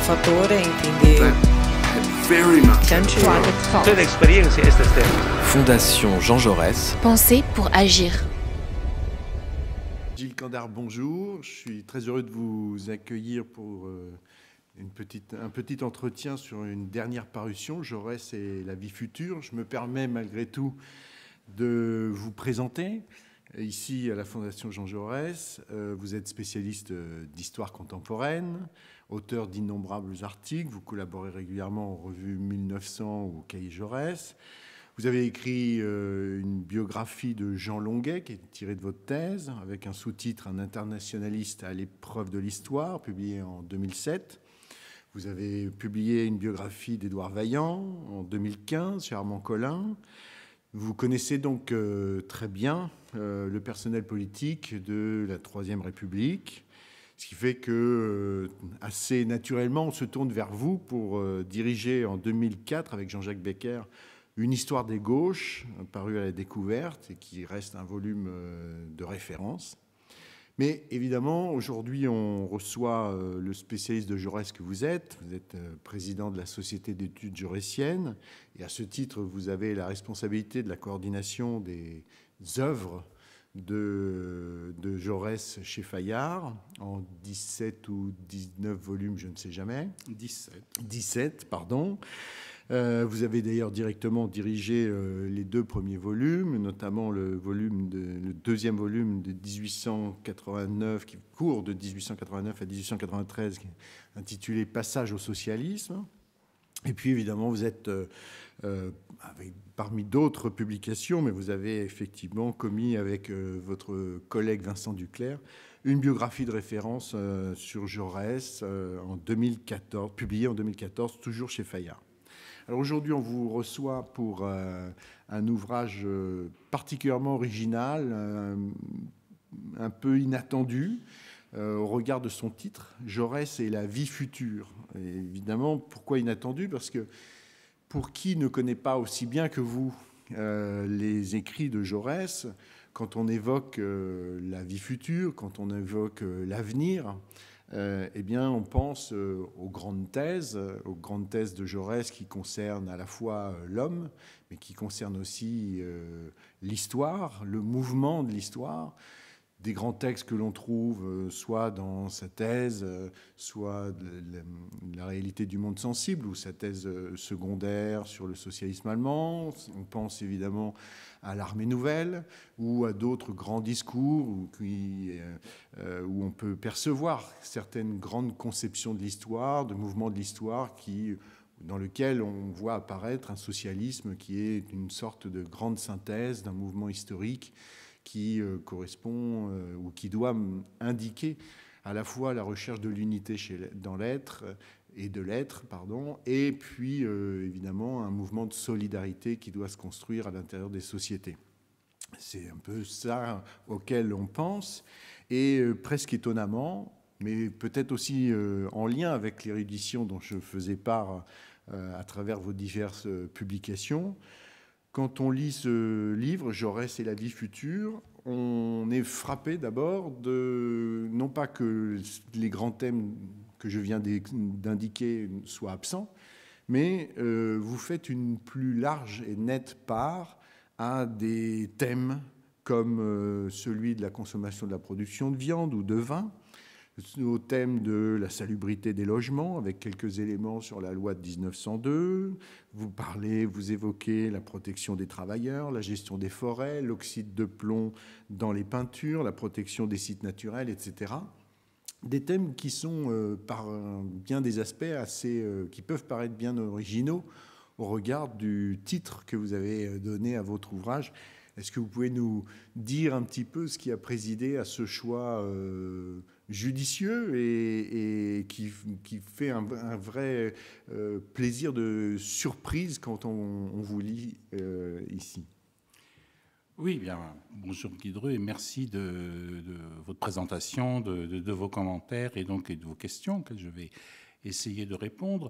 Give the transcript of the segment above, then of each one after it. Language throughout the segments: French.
fattore in quindi Tutte le esperienze queste stesse. Fondation Jean Jaurès. Penser pour agir. Gilles Candard, bonjour. Je suis très heureux de vous accueillir pour un petit entretien sur une dernière parution, Jaurès et la vie future. Je me permets malgré tout de vous présenter. Ici, à la Fondation Jean Jaurès, vous êtes spécialiste d'histoire contemporaine, auteur d'innombrables articles, vous collaborez régulièrement aux revues 1900 ou au Cahier Jaurès. Vous avez écrit une biographie de Jean Longuet qui est tirée de votre thèse, avec un sous-titre « Un internationaliste à l'épreuve de l'histoire », publié en 2007. Vous avez publié une biographie d'Édouard Vaillant en 2015 chez Armand Collin. Vous connaissez donc très bien le personnel politique de la Troisième République, ce qui fait que assez naturellement, on se tourne vers vous pour diriger en 2004 avec Jean-Jacques Becker une histoire des gauches, parue à la Découverte et qui reste un volume de référence. Mais évidemment, aujourd'hui, on reçoit le spécialiste de Jaurès que vous êtes. Vous êtes président de la Société d'études jaurétiennes. Et à ce titre, vous avez la responsabilité de la coordination des œuvres de Jaurès chez Fayard, en 17 ou 19 volumes, je ne sais jamais. 17, pardon. Vous avez d'ailleurs directement dirigé les deux premiers volumes, notamment le deuxième volume de 1889, qui court de 1889 à 1893, qui est intitulé « Passage au socialisme ». Et puis évidemment, vous êtes, parmi d'autres publications, mais vous avez effectivement commis avec votre collègue Vincent Duclerc une biographie de référence sur Jaurès en 2014, publiée en 2014, toujours chez Fayard. Alors aujourd'hui, on vous reçoit pour un ouvrage particulièrement original, un peu inattendu, au regard de son titre, Jaurès et la vie future. Et évidemment, pourquoi inattendu? Parce que pour qui ne connaît pas aussi bien que vous les écrits de Jaurès, quand on évoque la vie future, quand on évoque l'avenir, eh bien, on pense aux grandes thèses de Jaurès qui concernent à la fois l'homme, mais qui concernent aussi l'histoire, le mouvement de l'histoire, des grands textes que l'on trouve soit dans sa thèse, soit la réalité du monde sensible, ou sa thèse secondaire sur le socialisme allemand. On pense évidemment à l'Armée nouvelle ou à d'autres grands discours où on peut percevoir certaines grandes conceptions de l'histoire, de mouvements de l'histoire dans lequel on voit apparaître un socialisme qui est une sorte de grande synthèse d'un mouvement historique qui correspond ou qui doit indiquer à la fois la recherche de l'unité dans l'être et puis évidemment un mouvement de solidarité qui doit se construire à l'intérieur des sociétés. C'est un peu ça auquel on pense, et presque étonnamment, mais peut-être aussi en lien avec l'érudition dont je faisais part à travers vos diverses publications. Quand on lit ce livre, Jaurès et la vie future, on est frappé d'abord non pas que les grands thèmes que je viens d'indiquer soient absents, mais vous faites une plus large et nette part à des thèmes comme celui de la consommation de la production de viande ou de vin, au thème de la salubrité des logements, avec quelques éléments sur la loi de 1902. Vous évoquez la protection des travailleurs, la gestion des forêts, l'oxyde de plomb dans les peintures, la protection des sites naturels, etc. Des thèmes qui sont, par bien des aspects, qui peuvent paraître bien originaux au regard du titre que vous avez donné à votre ouvrage. Est-ce que vous pouvez nous dire un petit peu ce qui a présidé à ce choix judicieux et qui fait un vrai plaisir de surprise quand on vous lit ici? Oui, bien, bonjour Guy Dreux et merci de votre présentation, de vos commentaires et donc de vos questions que je vais essayer de répondre.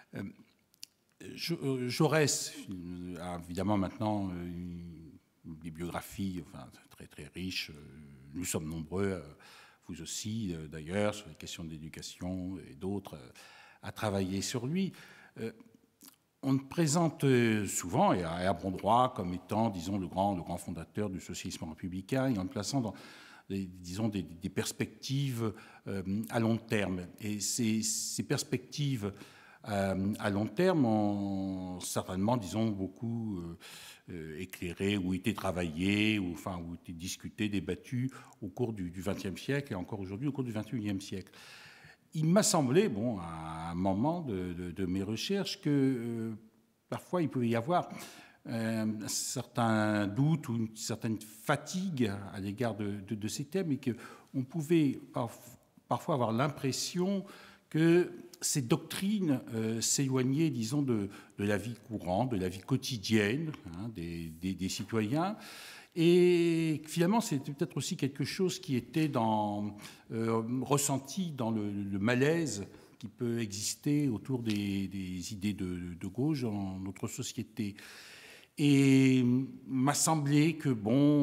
Jaurès a évidemment maintenant une bibliographie très très riche. Nous sommes nombreux, vous aussi d'ailleurs, sur les questions d'éducation et d'autres, à travailler sur lui. On le présente souvent, et à bon droit, comme étant, disons, le grand fondateur du socialisme républicain, et en le plaçant dans, disons, des perspectives à long terme. Et ces perspectives à long terme ont certainement, disons, beaucoup éclairé ou été travaillées, ou été discutées, débattues au cours du XXe siècle, et encore aujourd'hui au cours du XXIe siècle. Il m'a semblé, à un moment de mes recherches, que parfois il pouvait y avoir un certain doute ou une certaine fatigue à l'égard de ces thèmes, et qu'on pouvait parfois avoir l'impression que ces doctrines s'éloignaient, disons, de la vie courante, de la vie quotidienne des citoyens. Et finalement, c'était peut-être aussi quelque chose qui était ressenti dans le malaise qui peut exister autour des idées de gauche dans notre société. Et m'a semblé que,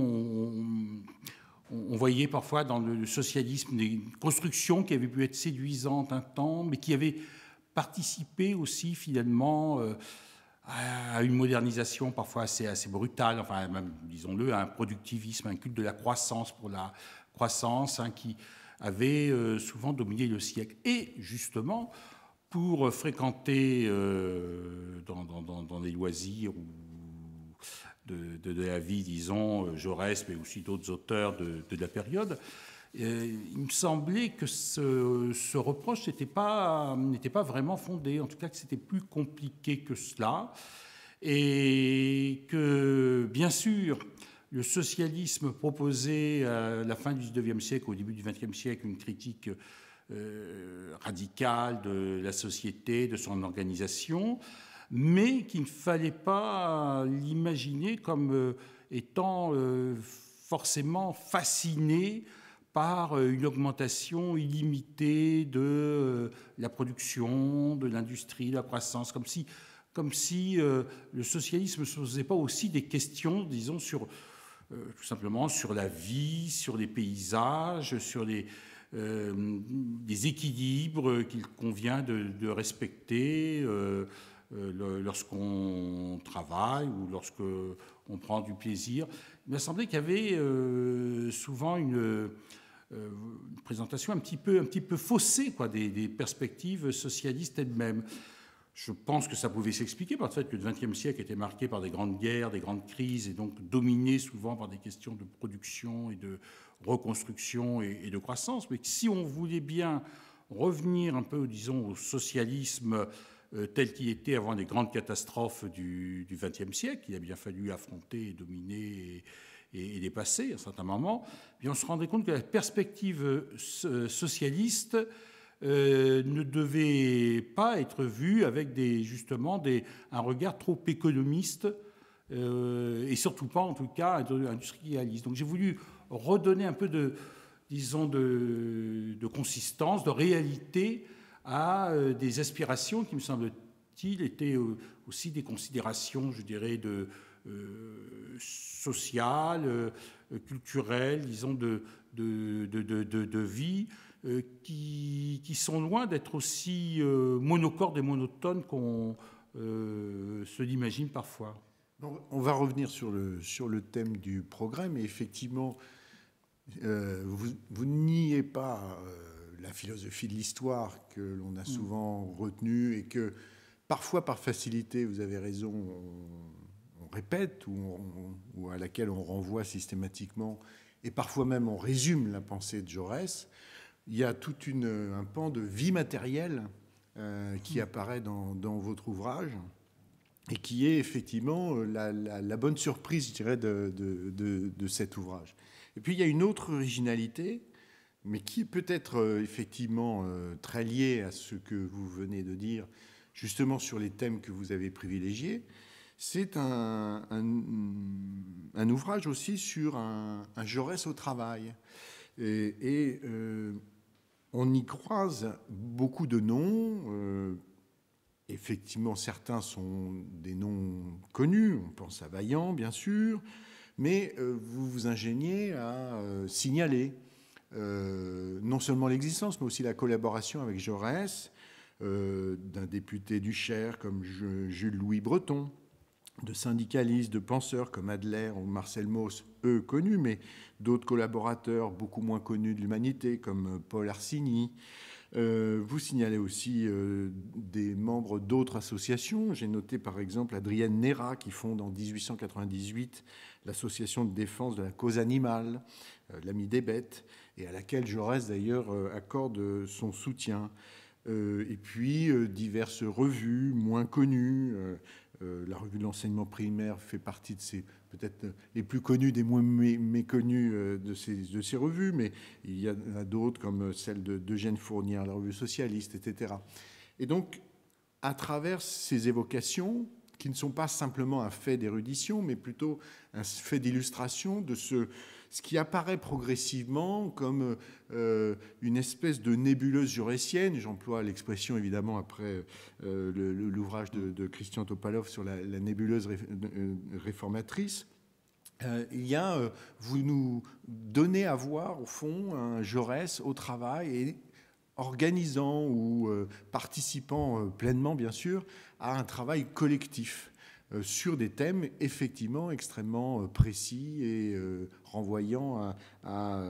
on voyait parfois dans le socialisme des constructions qui avaient pu être séduisantes un temps, mais qui avaient participé aussi finalement à une modernisation parfois assez brutale, enfin même, disons-le, à un productivisme, un culte de la croissance pour la croissance, qui avait souvent dominé le siècle. Et justement, pour fréquenter dans les loisirs ou de la vie, disons, Jaurès, mais aussi d'autres auteurs de la période, il me semblait que ce reproche n'était pas vraiment fondé, en tout cas que c'était plus compliqué que cela, et que, bien sûr, le socialisme proposait à la fin du XIXe siècle, au début du XXe siècle, une critique radicale de la société, de son organisation, mais qu'il ne fallait pas l'imaginer comme étant forcément fasciné par une augmentation illimitée de la production, de l'industrie, de la croissance, comme si le socialisme ne se posait pas aussi des questions, disons, tout simplement sur la vie, sur les paysages, sur des équilibres qu'il convient de respecter lorsqu'on travaille ou lorsqu'on prend du plaisir. Il m'a semblé qu'il y avait souvent une présentation un petit peu faussée des perspectives socialistes elles-mêmes. Je pense que ça pouvait s'expliquer par le fait que le XXe siècle était marqué par des grandes guerres, des grandes crises, et donc dominé souvent par des questions de production et de reconstruction et de croissance. Mais si on voulait bien revenir un peu, disons, au socialisme tel qu'il était avant les grandes catastrophes du XXe siècle, il a bien fallu affronter, dominer et dépasser à un certain moment, puis on se rendait compte que la perspective socialiste ne devait pas être vue avec un regard trop économiste et surtout pas, en tout cas, industrialiste. Donc j'ai voulu redonner un peu de consistance, de réalité à des aspirations qui, me semble-t-il, étaient aussi des considérations, je dirais, sociales, culturelles, disons, de vie, qui sont loin d'être aussi monocordes et monotones qu'on se l'imagine parfois. On va revenir sur le thème du progrès, mais effectivement, vous niez pas la philosophie de l'histoire que l'on a souvent retenue et que parfois par facilité, vous avez raison, on répète ou à laquelle on renvoie systématiquement, et parfois même on résume la pensée de Jaurès. Il y a tout un pan de vie matérielle qui apparaît dans votre ouvrage et qui est effectivement la bonne surprise, je dirais, de cet ouvrage. Et puis il y a une autre originalité, mais qui peut être effectivement très liée à ce que vous venez de dire, justement sur les thèmes que vous avez privilégiés. C'est un ouvrage aussi sur un Jaurès au travail. Et on y croise beaucoup de noms. Effectivement, certains sont des noms connus. On pense à Vaillant, bien sûr. Mais vous vous ingéniez à signaler non seulement l'existence, mais aussi la collaboration avec Jaurès d'un député du Cher comme Jules-Louis Breton, de syndicalistes, de penseurs comme Adler ou Marcel Mauss, eux connus, mais d'autres collaborateurs beaucoup moins connus de l'Humanité comme Paul Arsigny. Vous signalez aussi des membres d'autres associations. J'ai noté par exemple Adrienne Néra qui fonde en 1898 l'association de défense de la cause animale, l'Ami des bêtes, et à laquelle Jaurès d'ailleurs accorde son soutien. Et puis diverses revues moins connues. La revue de l'enseignement primaire fait partie de ces, peut-être les plus connues, des moins méconnues de ces revues, mais il y en a d'autres comme celle d'Eugène Fournière, la revue socialiste, etc. Et donc, à travers ces évocations, qui ne sont pas simplement un fait d'érudition, mais plutôt un fait d'illustration de ce qui apparaît progressivement comme une espèce de nébuleuse jaurétienne. J'emploie l'expression, évidemment, après l'ouvrage de Christian Topalov sur la nébuleuse réformatrice. Vous nous donnez à voir, au fond, un Jaurès au travail et organisant ou participant pleinement, bien sûr, à un travail collectif sur des thèmes effectivement extrêmement précis et renvoyant à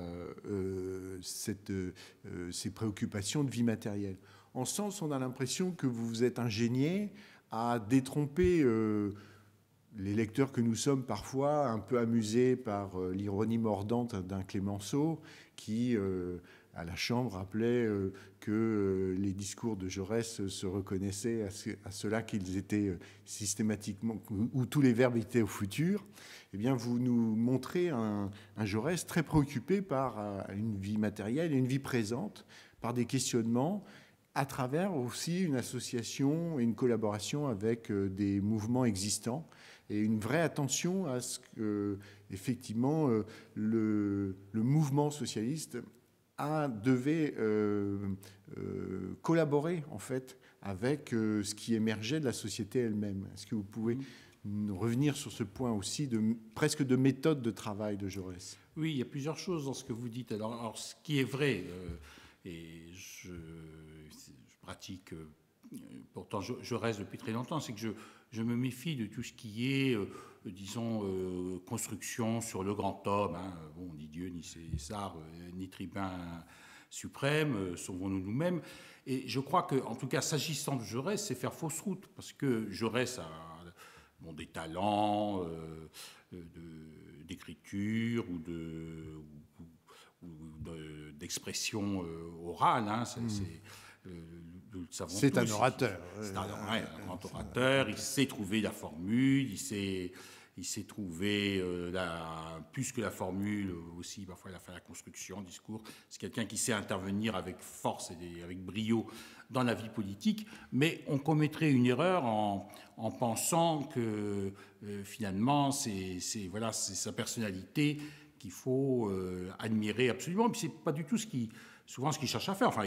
ces préoccupations de vie matérielle. En ce sens, on a l'impression que vous vous êtes ingénié à détromper les lecteurs que nous sommes, parfois un peu amusés par l'ironie mordante d'un Clémenceau qui, à la Chambre, rappelait que les discours de Jaurès se reconnaissaient à cela qu'ils étaient systématiquement, où tous les verbes étaient au futur. Eh bien, vous nous montrez un Jaurès très préoccupé par une vie matérielle et une vie présente, par des questionnements, à travers aussi une association et une collaboration avec des mouvements existants et une vraie attention à ce que, effectivement, le mouvement socialiste devait collaborer, en fait, avec ce qui émergeait de la société elle-même. Est-ce que vous pouvez revenir sur ce point aussi, presque de méthode de travail de Jaurès? Oui, il y a plusieurs choses dans ce que vous dites. Alors ce qui est vrai, et je pratique pourtant Jaurès depuis très longtemps, c'est que je me méfie de tout ce qui est, disons, construction sur le grand homme. Hein. Bon, ni Dieu, ni César, ni tribun suprême, sauvons-nous nous-mêmes. Et je crois que, en tout cas, s'agissant de Jaurès, c'est faire fausse route, parce que Jaurès a des talents d'écriture ou d'expression orale. Hein. C'est un orateur. C'est un grand orateur. Il sait trouver la formule, il sait trouver, plus que la formule, aussi parfois il a fait la construction, le discours. C'est quelqu'un qui sait intervenir avec force et avec brio dans la vie politique, mais on commettrait une erreur en pensant que finalement c'est sa personnalité qu'il faut admirer absolument. Et puis c'est pas du tout souvent ce qu'il cherche à faire. Enfin,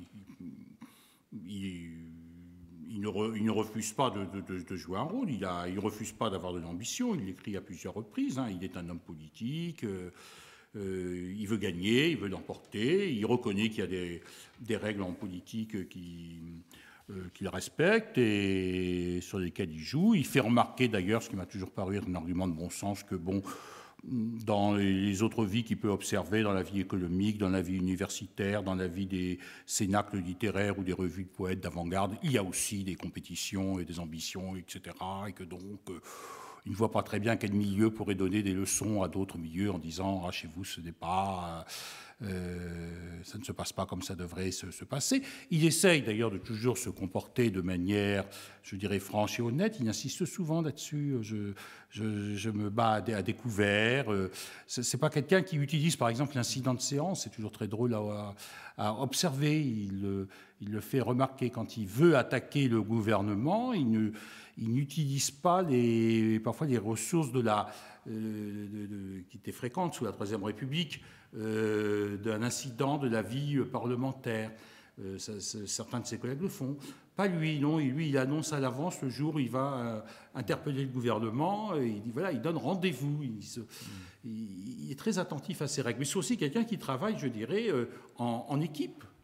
il ne refuse pas de jouer un rôle, il ne refuse pas d'avoir de l'ambition, il l'écrit à plusieurs reprises, hein. Il est un homme politique, il veut gagner, il veut l'emporter, il reconnaît qu'il y a des règles en politique qu'il respecte et sur lesquelles il joue. Il fait remarquer d'ailleurs, ce qui m'a toujours paru être un argument de bon sens, que dans les autres vies qu'il peut observer, dans la vie économique, dans la vie universitaire, dans la vie des cénacles littéraires ou des revues de poètes d'avant-garde, il y a aussi des compétitions et des ambitions, etc. Et que donc, il ne voit pas très bien quel milieu pourrait donner des leçons à d'autres milieux en disant « Ah, chez vous, ce n'est pas... ça ne se passe pas comme ça devrait se passer ». Il essaye d'ailleurs de toujours se comporter de manière, je dirais, franche et honnête. Il insiste souvent là-dessus. Je me bats à découvert. C'est pas quelqu'un qui utilise, par exemple, l'incident de séance. C'est toujours très drôle à observer. Il le fait remarquer quand il veut attaquer le gouvernement. Il n'utilise pas parfois les ressources qui étaient fréquentes sous la Troisième République, d'un incident de la vie parlementaire. Certains de ses collègues le font. Pas lui, non. Lui, il annonce à l'avance le jour où il va interpeller le gouvernement. Et il dit, voilà, il donne rendez-vous. Il est très attentif à ses règles. Mais c'est aussi quelqu'un qui travaille, je dirais, en équipe.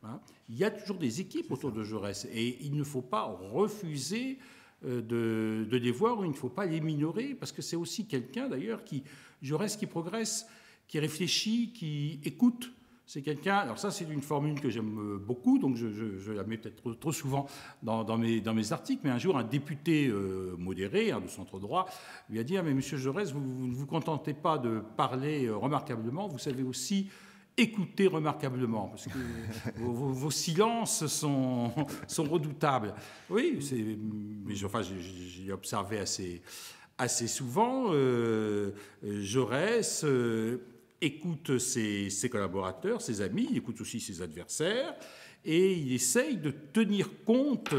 hein. Il y a toujours des équipes autour de Jaurès et il ne faut pas refuser de les voir ou il ne faut pas les minorer parce que c'est aussi quelqu'un d'ailleurs Jaurès qui progresse, qui réfléchit, qui écoute. C'est quelqu'un, alors ça c'est une formule que j'aime beaucoup, donc je la mets peut-être trop souvent dans mes articles, mais un jour un député modéré, de centre droit, lui a dit « Mais monsieur Jaurès, vous ne vous contentez pas de parler remarquablement, vous savez aussi écouter remarquablement, parce que vos silences sont redoutables. » Oui, mais j'ai observé assez souvent Jaurès écoute ses collaborateurs, ses amis, il écoute aussi ses adversaires, et il essaye de tenir compte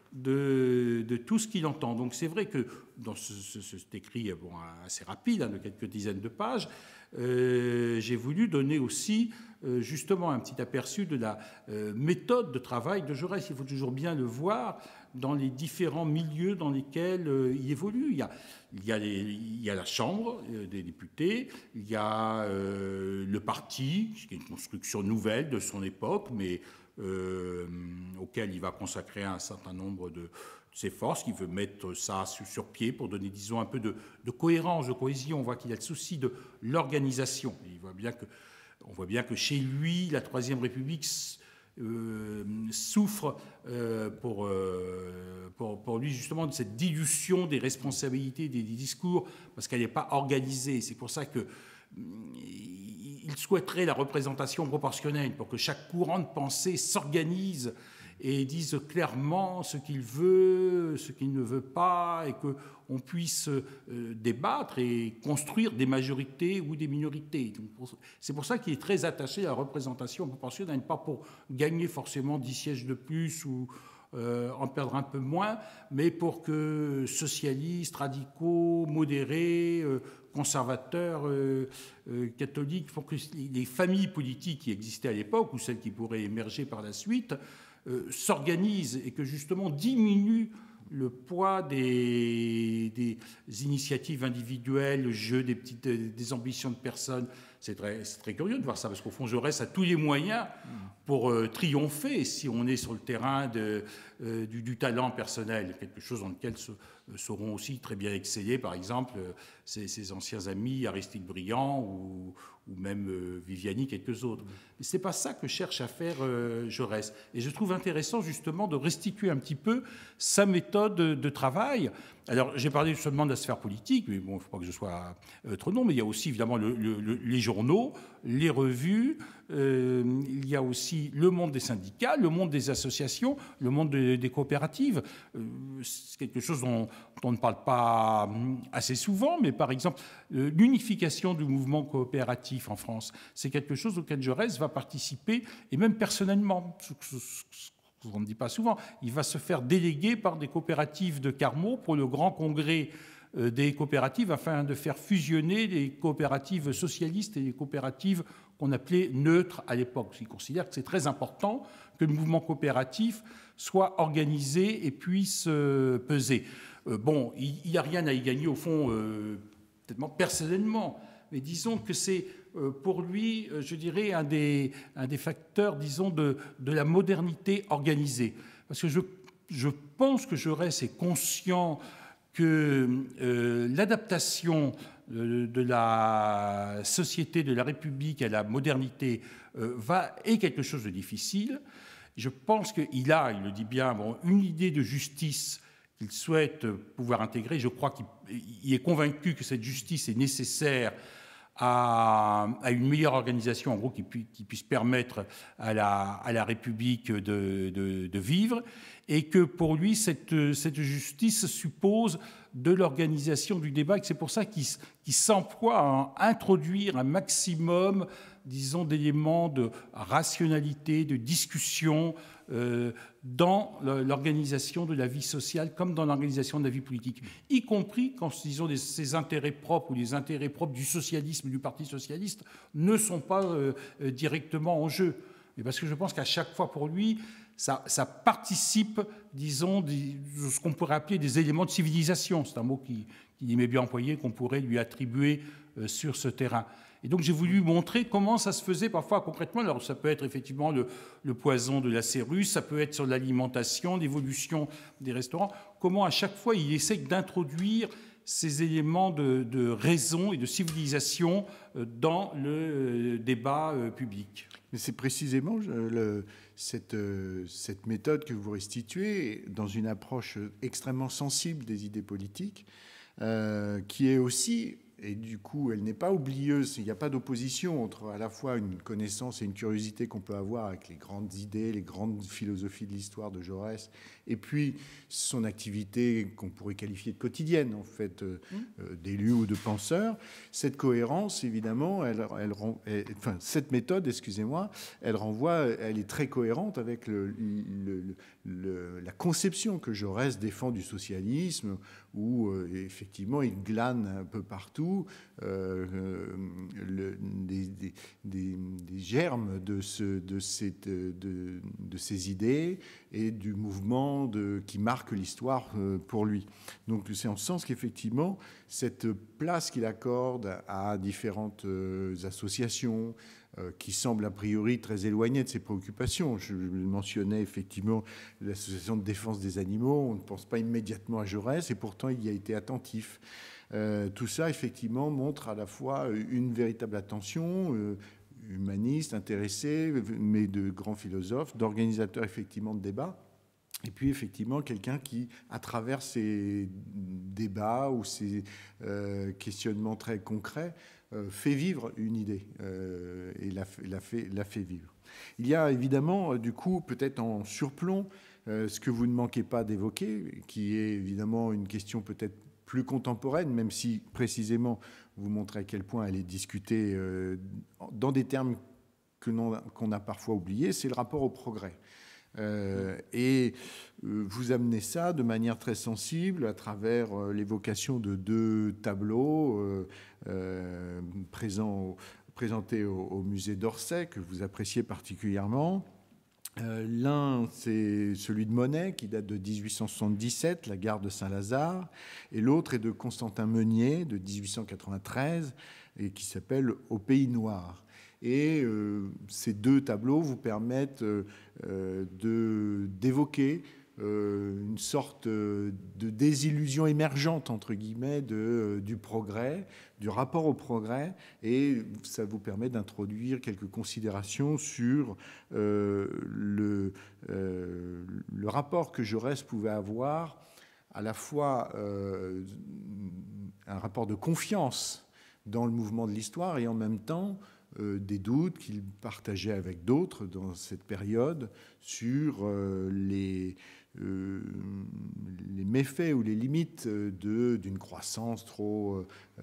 de tout ce qu'il entend. Donc c'est vrai que dans cet écrit assez rapide, de quelques dizaines de pages, j'ai voulu donner aussi justement un petit aperçu de la méthode de travail de Jaurès. Il faut toujours bien le voir dans les différents milieux dans lesquels il évolue. Il y a la Chambre des députés, il y a le parti, qui est une construction nouvelle de son époque, mais auquel il va consacrer un certain nombre de ses forces, qui veut mettre ça sur pied pour donner, disons, un peu de cohérence, de cohésion. On voit qu'il a le souci de l'organisation. On voit bien que chez lui, la Troisième République souffre pour lui justement de cette dilution des responsabilités, des discours, parce qu'elle n'est pas organisée. C'est pour ça que il souhaiterait la représentation proportionnelle pour que chaque courant de pensée s'organise et dise clairement ce qu'il veut, ce qu'il ne veut pas, et qu'on puisse débattre et construire des majorités ou des minorités. C'est pour ça qu'il est très attaché à la représentation proportionnelle, pas pour gagner forcément 10 sièges de plus ou en perdre un peu moins, mais pour que socialistes, radicaux, modérés, conservateurs, catholiques, pour que les familles politiques qui existaient à l'époque ou celles qui pourraient émerger par la suite s'organisent et que justement diminuent le poids des initiatives individuelles, le jeu des ambitions de personnes. C'est très curieux de voir ça, parce qu'au fond, Jaurès a tous les moyens pour triompher si on est sur le terrain du talent personnel, quelque chose dans lequel sauront aussi très bien exceller, par exemple, ses anciens amis Aristide Briand ou même Viviani, quelques autres. Mais ce n'est pas ça que cherche à faire Jaurès. Et je trouve intéressant justement de restituer un petit peu sa méthode de travail. Alors, j'ai parlé seulement de la sphère politique, mais bon, il ne faut pas que je sois trop long, mais il y a aussi évidemment les journaux, les revues, il y a aussi le monde des syndicats, le monde des associations, le monde des coopératives. C'est quelque chose dont on ne parle pas assez souvent, mais par exemple, l'unification du mouvement coopératif en France, c'est quelque chose auquel Jaurès va participer, et même personnellement, on ne dit pas souvent, il va se faire déléguer par des coopératives de Carmaux pour le grand congrès des coopératives afin de faire fusionner les coopératives socialistes et les coopératives qu'on appelait neutres à l'époque. Il considère que c'est très important que le mouvement coopératif soit organisé et puisse peser. Bon, il n'y a rien à y gagner au fond, peut-être personnellement, mais disons que c'est pour lui, je dirais, un des facteurs, disons, de la modernité organisée. Parce que je pense que Jaurès est conscient que l'adaptation de la société, de la République à la modernité est quelque chose de difficile. Je pense qu'il a, il le dit bien, une idée de justice qu'il souhaite pouvoir intégrer. Je crois qu'il est convaincu que cette justice est nécessaire à une meilleure organisation, en gros, qui puisse permettre à la République de vivre, et que pour lui, cette justice suppose de l'organisation du débat, et que c'est pour ça qu'il s'emploie à introduire un maximum, disons, d'éléments de rationalité, de discussion dans l'organisation de la vie sociale comme dans l'organisation de la vie politique, y compris quand, disons, ses intérêts propres ou les intérêts propres du socialisme, du Parti socialiste, ne sont pas directement en jeu. Mais parce que je pense qu'à chaque fois, pour lui, ça participe, disons, de ce qu'on pourrait appeler des éléments de civilisation. C'est un mot qu'il aimait bien employer, qu'on pourrait lui attribuer sur ce terrain. Et donc j'ai voulu montrer comment ça se faisait parfois concrètement. Alors ça peut être effectivement le poison de la Cérus, ça peut être sur l'alimentation, l'évolution des restaurants. Comment à chaque fois il essaie d'introduire ces éléments de raison et de civilisation dans le débat public. Mais c'est précisément cette méthode que vous restituez dans une approche extrêmement sensible des idées politiques, qui est aussi, et du coup elle n'est pas oublieuse, il n'y a pas d'opposition entre à la fois une connaissance et une curiosité qu'on peut avoir avec les grandes idées, les grandes philosophies de l'histoire de Jaurès, et puis son activité qu'on pourrait qualifier de quotidienne, en fait, d'élu ou de penseur. Cette cohérence, évidemment, cette méthode, excusez-moi, elle est très cohérente avec la conception que Jaurès défend du socialisme, où effectivement il glane un peu partout des germes de ces idées et du mouvement qui marque l'histoire pour lui. Donc c'est en ce sens qu'effectivement, cette place qu'il accorde à différentes associations qui semblent a priori très éloignées de ses préoccupations. Je mentionnais effectivement l'association de défense des animaux, on ne pense pas immédiatement à Jaurès et pourtant il y a été attentif. Tout ça effectivement montre à la fois une véritable attention humaniste, intéressé, mais de grands philosophes, d'organisateurs effectivement de débats. Et puis effectivement quelqu'un qui, à travers ces débats ou ces questionnements très concrets, fait vivre une idée et la fait vivre. Il y a évidemment, du coup, peut-être en surplomb, ce que vous ne manquez pas d'évoquer, qui est évidemment une question peut-être plus contemporaine, même si précisément vous montrez à quel point elle est discutée dans des termes qu'on a parfois oubliés, c'est le rapport au progrès. Et vous amenez ça de manière très sensible à travers l'évocation de deux tableaux présentés au musée d'Orsay, que vous appréciez particulièrement. L'un, c'est celui de Monet, qui date de 1877, la gare de Saint-Lazare, et l'autre est de Constantin Meunier, de 1893, et qui s'appelle « Au pays noir ». Et ces deux tableaux vous permettent d'évoquer une sorte de désillusion émergente, entre guillemets, du progrès, du rapport au progrès, et ça vous permet d'introduire quelques considérations sur le rapport que Jaurès pouvait avoir, à la fois un rapport de confiance dans le mouvement de l'histoire et en même temps des doutes qu'il partageait avec d'autres dans cette période sur les méfaits ou les limites d'une croissance trop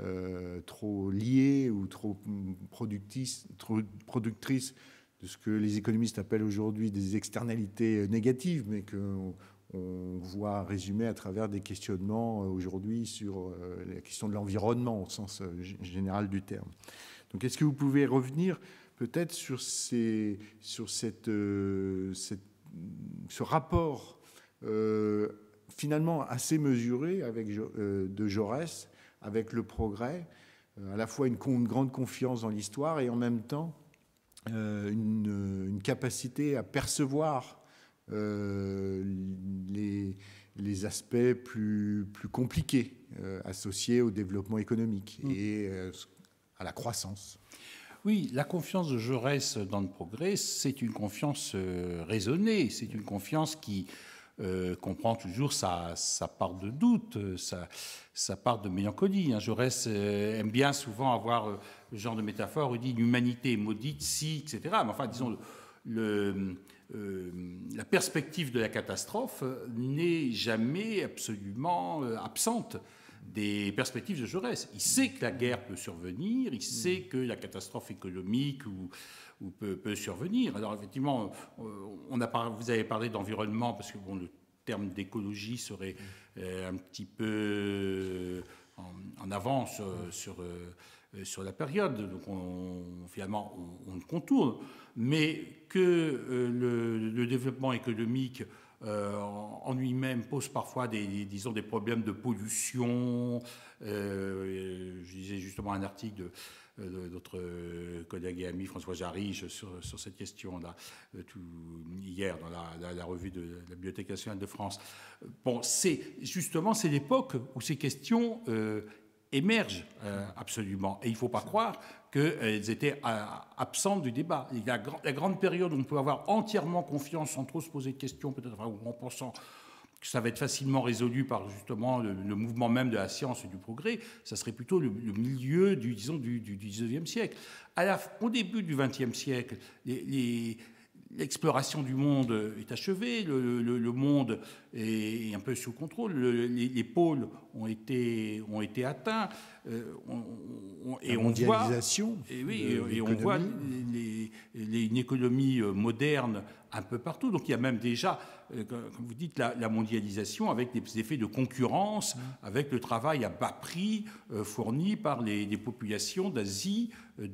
liée ou trop productrice de ce que les économistes appellent aujourd'hui des externalités négatives, mais qu'on voit résumé à travers des questionnements aujourd'hui sur la question de l'environnement au sens général du terme. Donc, est-ce que vous pouvez revenir peut-être sur ce rapport finalement assez mesuré de Jaurès avec le progrès, à la fois une grande confiance dans l'histoire et en même temps une capacité à percevoir les aspects plus compliqués associés au développement économique et à la croissance. Oui, la confiance de Jaurès dans le progrès, c'est une confiance raisonnée, c'est une confiance qui comprend toujours sa part de doute, sa part de mélancolie. Jaurès aime bien souvent avoir le genre de métaphore où il dit l'humanité est maudite si, etc. Mais enfin, disons, la perspective de la catastrophe n'est jamais absolument absente des perspectives de Jaurès. Il sait que la guerre peut survenir, il sait que la catastrophe économique peut survenir. Alors effectivement, vous avez parlé d'environnement, parce que le terme d'écologie serait un petit peu en avance sur sur la période, donc finalement on contourne, mais que le développement économique en lui-même pose parfois disons, des problèmes de pollution. Je lisais justement un article de notre collègue et ami François Jarige sur cette question-là hier dans la revue de la Bibliothèque nationale de France. Bon, c'est l'époque où ces questions émergent absolument. Et il ne faut pas croire qu'elles étaient absentes du débat. La grande période où on peut avoir entièrement confiance sans trop se poser de questions, peut-être en pensant que ça va être facilement résolu par justement le mouvement même de la science et du progrès, ça serait plutôt le milieu du 19e siècle. Au début du 20e siècle, l'exploration du monde est achevée, le monde est un peu sous contrôle, les pôles ont été atteints, et on mondialisation et on voit une économie moderne un peu partout. Donc il y a même déjà, comme vous dites, la mondialisation avec des effets de concurrence, avec le travail à bas prix fourni par les populations d'Asie,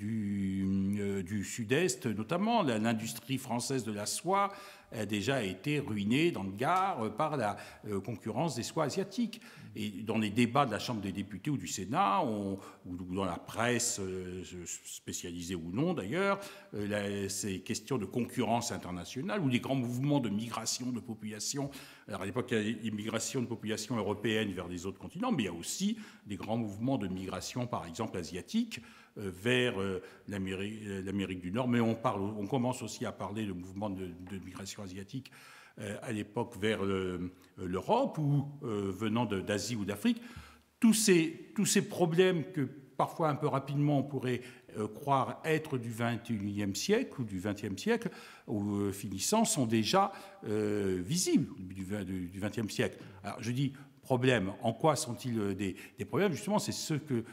du Sud-Est notamment. L'industrie française de la soie a déjà été ruinée dans le Gard par la concurrence des soies asiatiques. Et dans les débats de la Chambre des députés ou du Sénat, ou dans la presse spécialisée ou non d'ailleurs, ces questions de concurrence internationale ou les grands mouvements de migration de population. Alors à l'époque, il y a une migration de population européenne vers les autres continents, mais il y a aussi des grands mouvements de migration, par exemple asiatique, vers l'Amérique du Nord. Mais on commence aussi à parler de mouvements de migration asiatique à l'époque vers l'Europe ou venant d'Asie ou d'Afrique. Tous ces problèmes que parfois un peu rapidement on pourrait croire être du XXIe siècle ou du XXe siècle ou finissant sont déjà visibles du XXe siècle. Alors je dis problèmes. En quoi sont-ils des problèmes? Justement, c'est ce que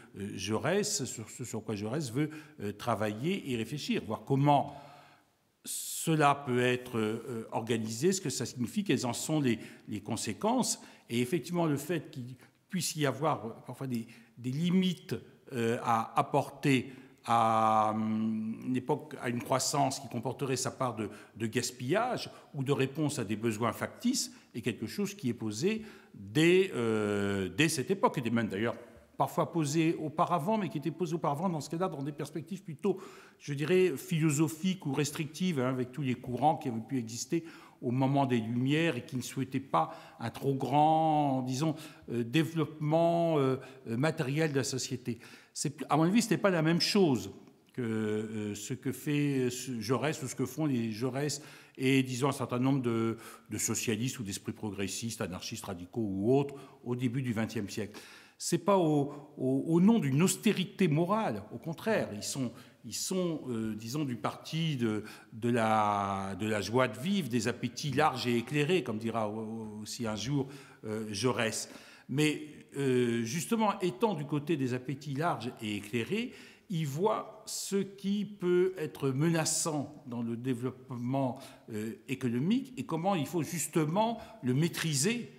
sur quoi Jaurès veut travailler et réfléchir, voir comment cela peut être organisé, ce que ça signifie, quelles en sont les conséquences. Et effectivement, le fait qu'il puisse y avoir parfois des limites à apporter à une époque, à une croissance qui comporterait sa part de gaspillage ou de réponse à des besoins factices, est quelque chose qui est posé dès cette époque, et même d'ailleurs parfois posé auparavant, mais qui était posé auparavant dans ce cas-là dans des perspectives plutôt, je dirais, philosophiques ou restrictives, avec tous les courants qui avaient pu exister au moment des Lumières et qui ne souhaitaient pas un trop grand, disons, développement matériel de la société. À mon avis, ce n'était pas la même chose que ce que fait Jaurès ou ce que font les Jaurès et, disons, un certain nombre de socialistes ou d'esprits progressistes, anarchistes radicaux ou autres au début du XXe siècle. Ce n'est pas au nom d'une austérité morale, au contraire, ils sont disons, du parti de la joie de vivre, des appétits larges et éclairés, comme dira aussi un jour Jaurès. Mais justement, étant du côté des appétits larges et éclairés, il voit ce qui peut être menaçant dans le développement économique et comment il faut justement le maîtriser,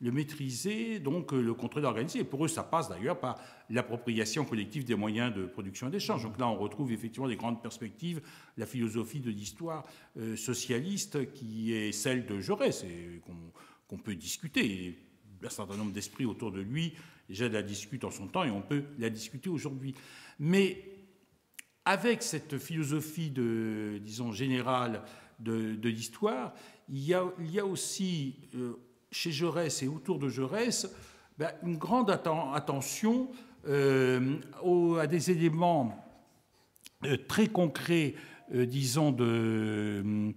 donc le contrôler, l'organiser. Et pour eux, ça passe d'ailleurs par l'appropriation collective des moyens de production et d'échange. Donc là, on retrouve effectivement des grandes perspectives, la philosophie de l'histoire socialiste qui est celle de Jaurès et qu'on peut discuter. Et un certain nombre d'esprits autour de lui déjà la discutent en son temps et on peut la discuter aujourd'hui. Mais avec cette philosophie disons, générale de l'histoire, il y a aussi chez Jaurès et autour de Jaurès une grande attention à des éléments très concrets, disons, de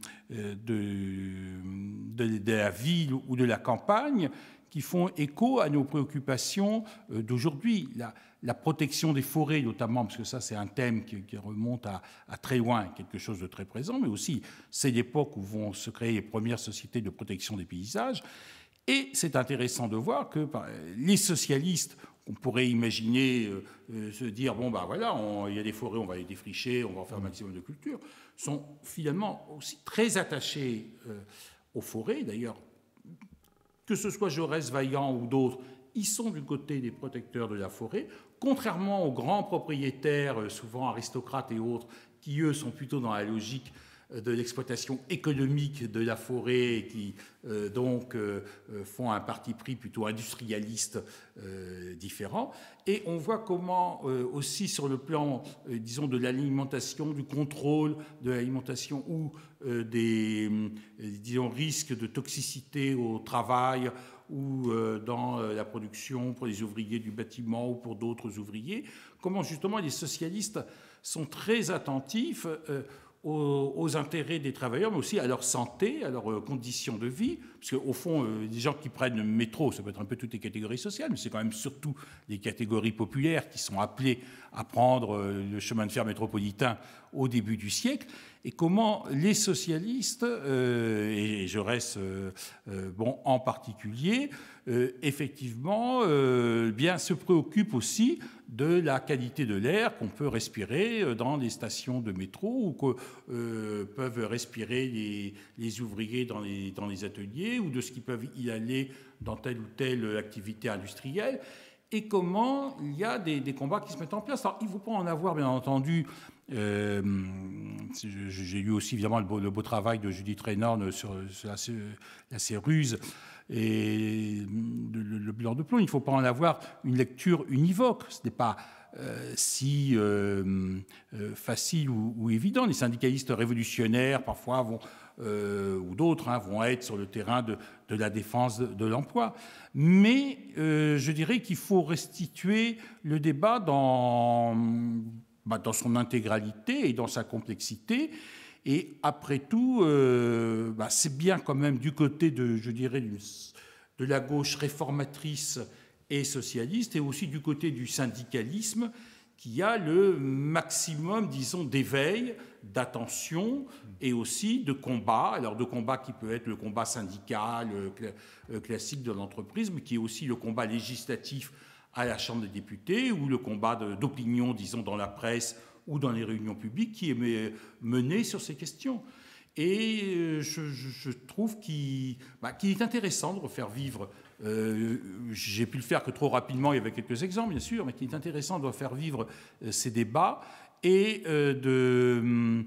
la ville ou de la campagne, qui font écho à nos préoccupations d'aujourd'hui. La protection des forêts, notamment, parce que ça, c'est un thème qui remonte à très loin, quelque chose de très présent, mais aussi, c'est l'époque où vont se créer les premières sociétés de protection des paysages. Et c'est intéressant de voir que les socialistes, on pourrait imaginer se dire, bon, ben voilà, il y a des forêts, on va les défricher, on va en faire un maximum de culture, sont finalement aussi très attachés aux forêts. D'ailleurs, que ce soit Jaurès, Vaillant ou d'autres, ils sont du côté des protecteurs de la forêt, contrairement aux grands propriétaires, souvent aristocrates et autres, qui, eux, sont plutôt dans la logique de l'exploitation économique de la forêt et qui donc font un parti pris plutôt industrialiste différent. Et on voit comment aussi sur le plan, disons, de l'alimentation, du contrôle de l'alimentation ou des, disons, risques de toxicité au travail ou dans la production pour les ouvriers du bâtiment ou pour d'autres ouvriers, comment justement les socialistes sont très attentifs aux intérêts des travailleurs, mais aussi à leur santé, à leurs conditions de vie. Parce qu'au fond, les gens qui prennent le métro, ça peut être un peu toutes les catégories sociales, mais c'est quand même surtout les catégories populaires qui sont appelées à prendre le chemin de fer métropolitain au début du siècle. Et comment les socialistes, et Jaurès bon, en particulier, effectivement, bien, se préoccupent aussi de la qualité de l'air qu'on peut respirer dans les stations de métro ou que peuvent respirer les ouvriers dans les ateliers ou de ce qu'ils peuvent y aller dans telle ou telle activité industrielle. Et comment il y a des combats qui se mettent en place. Alors, il ne faut pas en avoir, bien entendu. J'ai lu aussi, évidemment, le beau travail de Judith Reynorn sur la Céruse et le bilan de plomb. Il ne faut pas en avoir une lecture univoque. Ce n'est pas si facile ou évident. Les syndicalistes révolutionnaires, parfois, ou d'autres, vont être sur le terrain de la défense de l'emploi. Mais je dirais qu'il faut restituer le débat dans son intégralité et dans sa complexité. Et après tout, c'est bien quand même du côté de la gauche réformatrice et socialiste, et aussi du côté du syndicalisme, qu'il y a le maximum, disons, d'éveil, d'attention et aussi de combat. Alors de combat qui peut être le combat syndical classique de l'entreprise, mais qui est aussi le combat législatif à la Chambre des députés, ou le combat d'opinion, disons, dans la presse ou dans les réunions publiques, qui est mené sur ces questions. Et je trouve qu'il est intéressant de refaire vivre. J'ai pu le faire que trop rapidement, il y avait quelques exemples, bien sûr, mais qu'il est intéressant de refaire vivre ces débats et de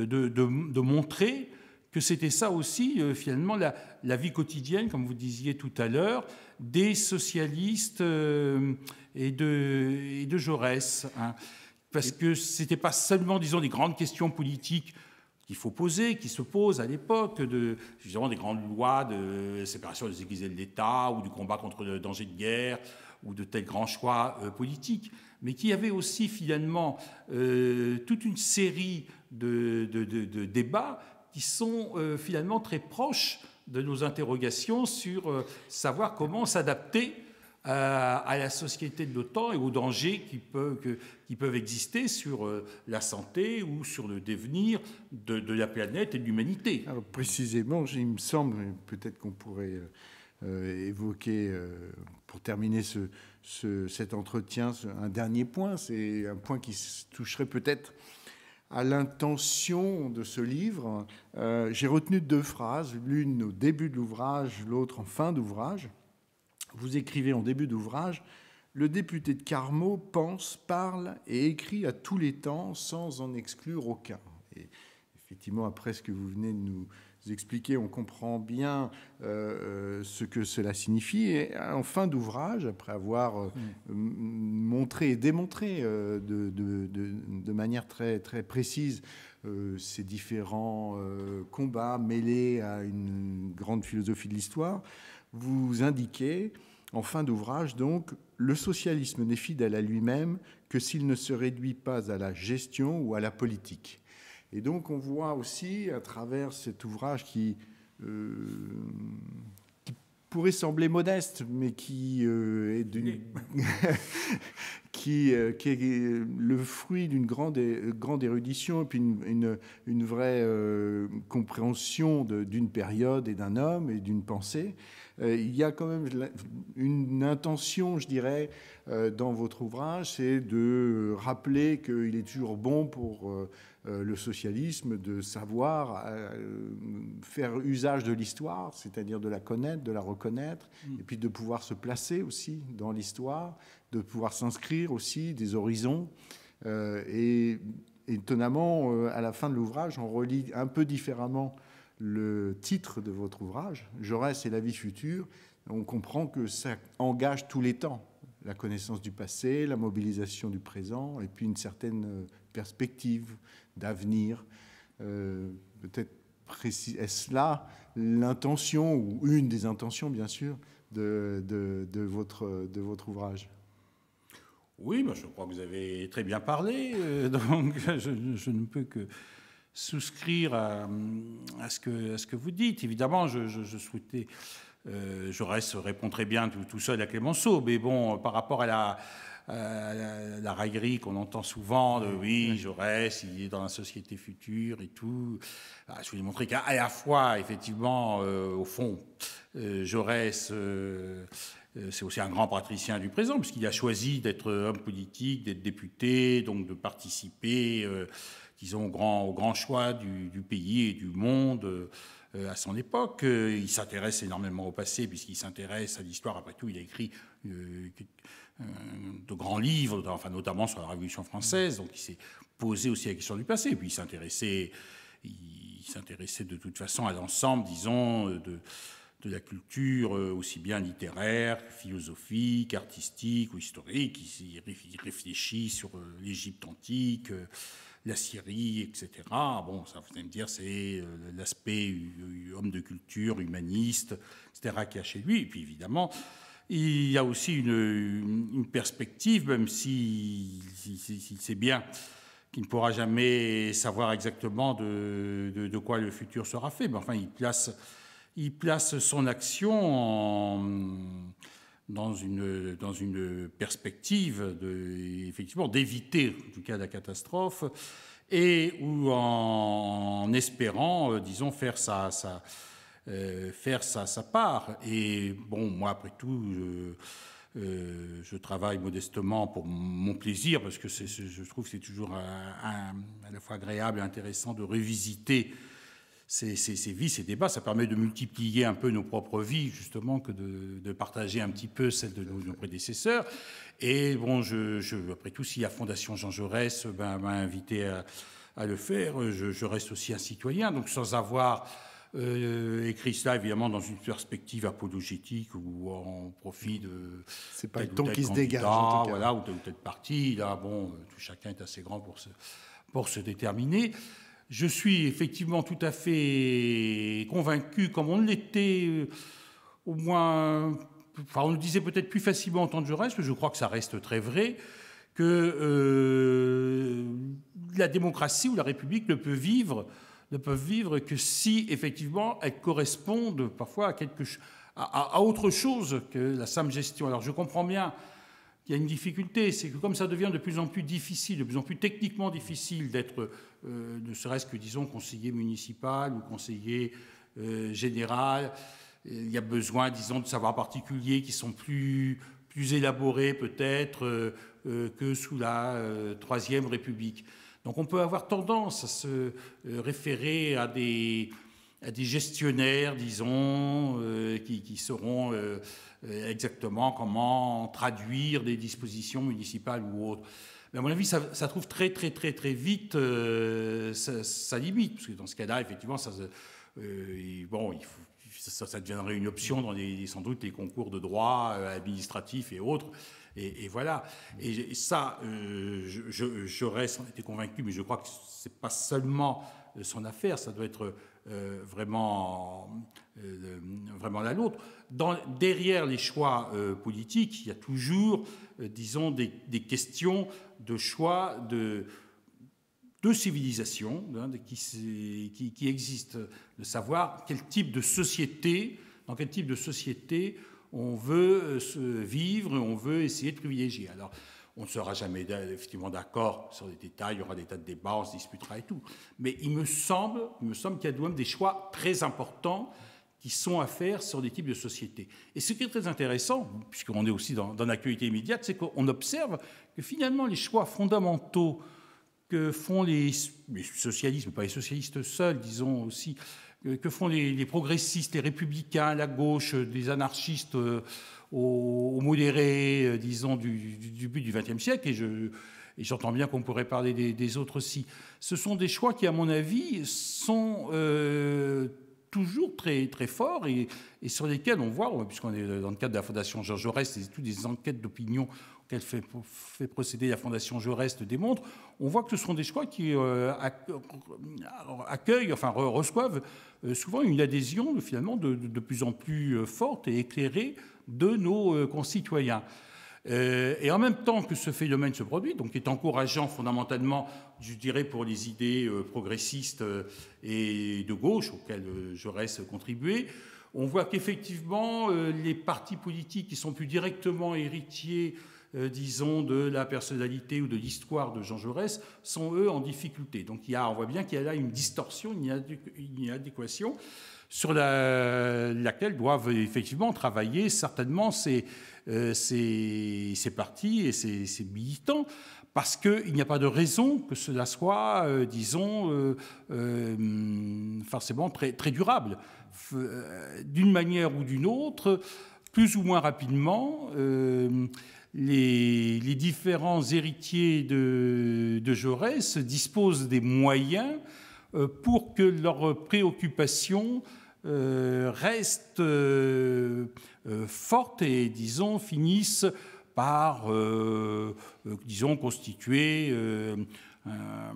montrer que c'était ça aussi, finalement, la vie quotidienne, comme vous disiez tout à l'heure, des socialistes et de Jaurès. Parce que ce n'était pas seulement, disons, des grandes questions politiques qu'il faut poser, qui se posent à l'époque, justement des grandes lois de séparation des Églises et de l'État, ou du combat contre le danger de guerre, ou de tels grands choix politiques, mais qui avait aussi finalement toute une série de débats qui sont finalement très proches de nos interrogations sur savoir comment s'adapter à la société de l'OTAN et aux dangers qui peuvent exister sur la santé ou sur le devenir de la planète et de l'humanité. Alors précisément, il me semble, peut-être qu'on pourrait évoquer, pour terminer cet entretien, un dernier point. C'est un point qui toucherait peut-être à l'intention de ce livre. J'ai retenu 2 phrases, l'une au début de l'ouvrage, l'autre en fin d'ouvrage. Vous écrivez en début d'ouvrage « Le député de Carmaux pense, parle et écrit à tous les temps sans en exclure aucun ». Et effectivement, après ce que vous venez de nous expliquer, on comprend bien ce que cela signifie. Et en fin d'ouvrage, après avoir montré et démontré de manière très, très précise ces différents combats mêlés à une grande philosophie de l'histoire, vous indiquez, en fin d'ouvrage, donc, le socialisme n'est fidèle à lui-même que s'il ne se réduit pas à la gestion ou à la politique. Et donc, on voit aussi, à travers cet ouvrage qui pourrait sembler modeste, mais qui est qui est le fruit d'une grande érudition et puis une vraie compréhension d'une période et d'un homme et d'une pensée. Il y a quand même une intention, je dirais, dans votre ouvrage, c'est de rappeler qu'il est toujours bon pour le socialisme de savoir faire usage de l'histoire, c'est-à-dire de la connaître, de la reconnaître, et puis de pouvoir se placer aussi dans l'histoire, de pouvoir s'inscrire aussi des horizons. Et étonnamment, à la fin de l'ouvrage, on relit un peu différemment le titre de votre ouvrage, Jaurès et la vie future. On comprend que ça engage tous les temps, la connaissance du passé, la mobilisation du présent, et puis une certaine perspective d'avenir. Peut-être est-ce là l'intention, ou une des intentions, bien sûr, de votre ouvrage? Oui, je crois que vous avez très bien parlé, donc je ne peux que souscrire à ce que vous dites. Évidemment, je souhaitais... Jaurès répond très bien tout seul à Clémenceau, mais bon, par rapport à la raillerie qu'on entend souvent de oui, Jaurès, il est dans la société future et tout, je voulais montrer qu'à la fois, effectivement, au fond, Jaurès... c'est aussi un grand patricien du présent, puisqu'il a choisi d'être homme politique, d'être député, donc de participer, disons, au grand choix du pays et du monde à son époque. Il s'intéresse énormément au passé, puisqu'il s'intéresse à l'histoire. Après tout, il a écrit de grands livres, enfin, notamment sur la Révolution française, donc il s'est posé aussi la question du passé. Puis il s'intéressait de toute façon à l'ensemble, disons, de la culture, aussi bien littéraire, philosophique, artistique ou historique. Il réfléchit sur l'Égypte antique, la Syrie, etc. Bon, ça, vous allez me dire, c'est l'aspect homme de culture, humaniste, etc., qu'il y a chez lui. Et puis, évidemment, il y a aussi une perspective, même si c'est bien qu'il ne pourra jamais savoir exactement de quoi le futur sera fait. Mais enfin, il place son action dans une perspective effectivement d'éviter en tout cas la catastrophe, et ou en espérant, disons, faire sa part. Et bon, moi, après tout, je travaille modestement pour mon plaisir, parce que je trouve que c'est toujours à la fois agréable et intéressant de revisiter ces vies, ces débats. Ça permet de multiplier un peu nos propres vies, justement, que de partager un petit peu celles de nos prédécesseurs. Et bon, après tout, si la Fondation Jean Jaurès m'a invité à le faire, je reste aussi un citoyen, donc sans avoir écrit cela, évidemment, dans une perspective apologétique ou en profit de... C'est pas le ton qui se dégage, en tout cas. Voilà, ou telle ou telle partie. Là, bon, tout chacun est assez grand pour se déterminer. Je suis effectivement tout à fait convaincu, comme on l'était au moins... Enfin, on le disait peut-être plus facilement en temps de Jaurès, mais je crois que ça reste très vrai, que la démocratie ou la République ne peuvent vivre que si, effectivement, elles correspondent parfois à autre chose que la simple gestion. Alors, je comprends bien qu'il y a une difficulté, c'est que comme ça devient de plus en plus difficile, de plus en plus techniquement difficile d'être, ne serait-ce que, disons, conseiller municipal ou conseiller général, il y a besoin, disons, de savoirs particuliers qui sont plus élaborés, peut-être, que sous la Troisième République. Donc on peut avoir tendance à se référer à des gestionnaires, disons, qui sauront exactement comment traduire des dispositions municipales ou autres. Mais à mon avis, ça trouve très vite sa limite, parce que dans ce cas-là, effectivement, ça deviendrait une option dans sans doute les concours de droit administratif et autres. Et voilà. Et ça, Jaurès en était convaincu, mais je crois que ce n'est pas seulement son affaire, ça doit être vraiment la nôtre. Derrière les choix politiques, il y a toujours, disons, des questions de choix de civilisation qui existent, de savoir dans quel type de société on veut vivre, et on veut essayer de privilégier. Alors, on ne sera jamais effectivement d'accord sur les détails, il y aura des tas de débats, on se disputera et tout. Mais il me semble qu'il y a quand même des choix très importants qui sont à faire sur des types de sociétés. Et ce qui est très intéressant, puisqu'on est aussi dans l'actualité immédiate, c'est qu'on observe que finalement les choix fondamentaux que font les socialistes, mais pas les socialistes seuls, disons aussi, que font les progressistes, les républicains, la gauche, les anarchistes aux modérés, disons, du début du XXe siècle, et j'entends bien qu'on pourrait parler des autres aussi. Ce sont des choix qui, à mon avis, sont toujours très, très forts et sur lesquels on voit, puisqu'on est dans le cadre de la Fondation Jean Jaurès, et toutes les enquêtes d'opinion qu'elle fait procéder la Fondation Jaurès démontrent, on voit que ce sont des choix qui accueillent, enfin reçoivent souvent une adhésion finalement de plus en plus forte et éclairée de nos concitoyens. Et en même temps que ce phénomène se produit, donc qui est encourageant fondamentalement, je dirais, pour les idées progressistes et de gauche auxquelles Jaurès contribuait, on voit qu'effectivement les partis politiques qui sont plus directement héritiers, disons, de la personnalité ou de l'histoire de Jean Jaurès, sont eux en difficulté. Donc on voit bien qu'il y a là une distorsion, une inadéquation sur laquelle doivent effectivement travailler certainement ces partis et ces militants, parce qu'il n'y a pas de raison que cela soit, disons, forcément très, très durable. D'une manière ou d'une autre, plus ou moins rapidement, les différents héritiers de Jaurès disposent des moyens pour que leurs préoccupations restent fortes et, disons, finissent par, disons, constituer, je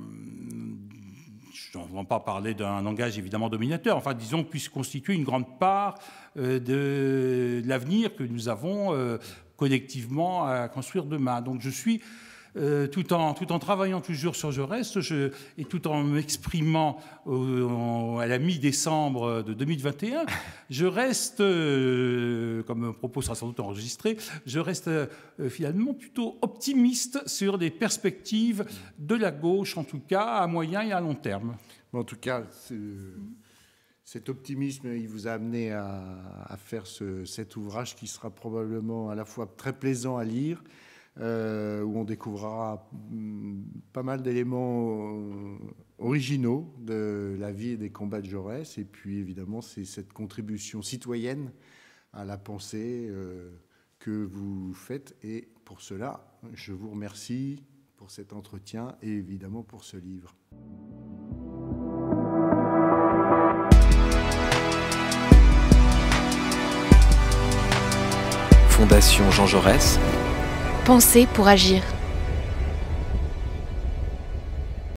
ne vais pas parler d'un langage évidemment dominateur, enfin, disons, puisse constituer une grande part de l'avenir que nous avons collectivement à construire demain. Donc je suis, tout en travaillant toujours sur Jaurès, et tout en m'exprimant à la mi-décembre de 2021, je reste, comme mon propos sera sans doute enregistré, je reste finalement plutôt optimiste sur les perspectives de la gauche, en tout cas à moyen et à long terme. En tout cas, cet optimisme, il vous a amené à faire cet ouvrage qui sera probablement à la fois très plaisant à lire, où on découvrira pas mal d'éléments originaux de la vie et des combats de Jaurès. Et puis, évidemment, c'est cette contribution citoyenne à la pensée que vous faites. Et pour cela, je vous remercie pour cet entretien et évidemment pour ce livre. Fondation Jean Jaurès. Penser pour agir.